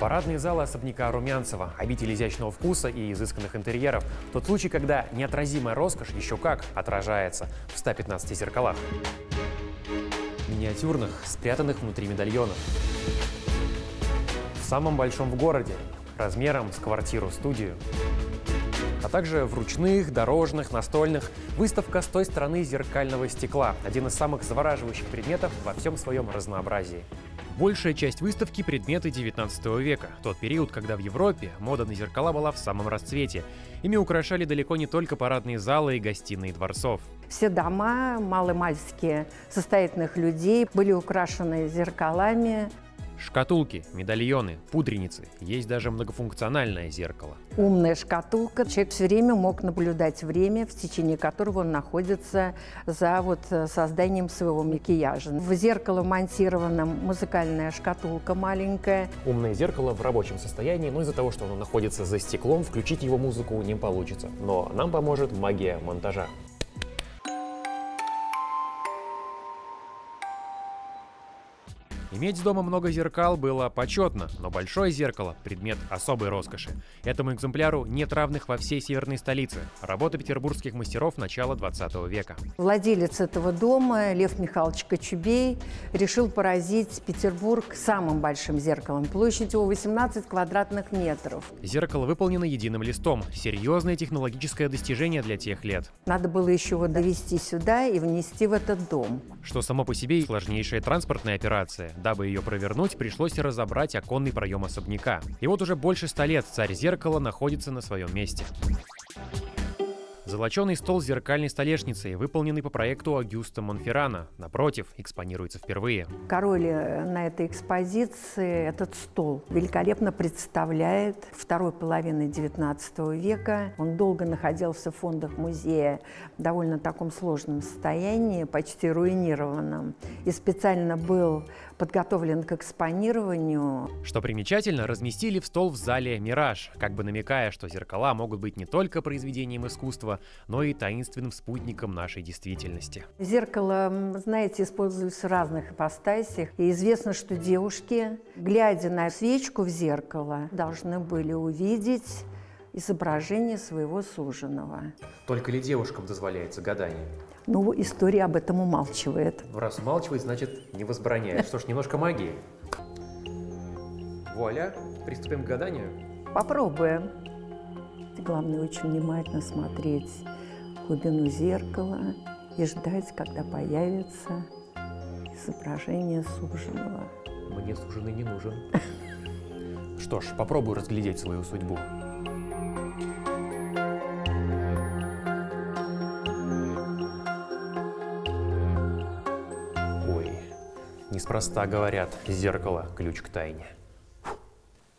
Парадные залы особняка Румянцева, обитель изящного вкуса и изысканных интерьеров. Тот случай, когда неотразимая роскошь еще как отражается в 115 зеркалах. Миниатюрных, спрятанных внутри медальонов. В самом большом в городе, размером с квартиру-студию. А также в ручных, дорожных, настольных. Выставка с той стороны зеркального стекла. Один из самых завораживающих предметов во всем своем разнообразии. Большая часть выставки – предметы 19 века. Тот период, когда в Европе мода на зеркала была в самом расцвете. Ими украшали далеко не только парадные залы и гостиные дворцов. Все дома маломальски состоятельных людей были украшены зеркалами. Шкатулки, медальоны, пудреницы. Есть даже многофункциональное зеркало. Умная шкатулка. Человек все время мог наблюдать время, в течение которого он находится за созданием своего макияжа. В зеркало монтирована музыкальная шкатулка маленькая. Умное зеркало в рабочем состоянии, но из-за того, что оно находится за стеклом, включить его музыку не получится. Но нам поможет магия монтажа. Иметь дома много зеркал было почетно, но большое зеркало – предмет особой роскоши. Этому экземпляру нет равных во всей северной столице. Работа петербургских мастеров начала 20 века. Владелец этого дома, Лев Михайлович Кочубей, решил поразить Петербург самым большим зеркалом. Площадь его 18 квадратных метров. Зеркало выполнено единым листом. Серьезное технологическое достижение для тех лет. Надо было еще его довести сюда и внести в этот дом. Что само по себе сложнейшая транспортная операция. Дабы ее провернуть, пришлось разобрать оконный проем особняка. И вот уже больше 100 лет царь зеркала находится на своем месте. Золоченый стол с зеркальной столешницей, выполненный по проекту Огюста Монферрана, напротив, экспонируется впервые. Король на этой экспозиции этот стол великолепно представляет второй половины XIX века. Он долго находился в фондах музея в довольно таком сложном состоянии, почти руинированном, и специально был подготовлен к экспонированию. Что примечательно, разместили в стол в зале «Мираж», как бы намекая, что зеркала могут быть не только произведением искусства, но и таинственным спутником нашей действительности. Зеркало, знаете, используется в разных ипостасях. И известно, что девушки, глядя на свечку в зеркало, должны были увидеть изображение своего суженого. Только ли девушкам дозволяется гадание? Ну, история об этом умалчивает. Раз умалчивает, значит, не возбраняет. Что ж, немножко магии. Вуаля, приступим к гаданию. Попробуем. Главное, очень внимательно смотреть в глубину зеркала и ждать, когда появится изображение суженого. Мне суженый не нужен. Что ж, попробую разглядеть свою судьбу. Ой, неспроста говорят, зеркало – ключ к тайне.